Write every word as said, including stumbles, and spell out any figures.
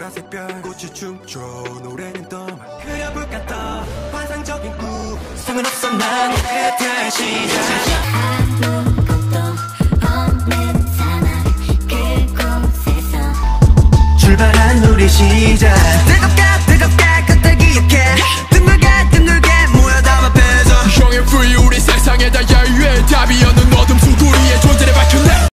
보라색 별 꽃이 춤춰 노래는 또 그려볼까 더 환상적인 꿈 상관없어 난 끝에 시작 아무것도 없는 사막 그곳에서 출발한 우리 시작 뜨겁게 뜨겁게 그때 기억해 둥글게 둥글게 모여 담아 빼서 형의 free 우리 세상에다 야유해 답이 없는 어둠 속으리에 존재를 밝혀내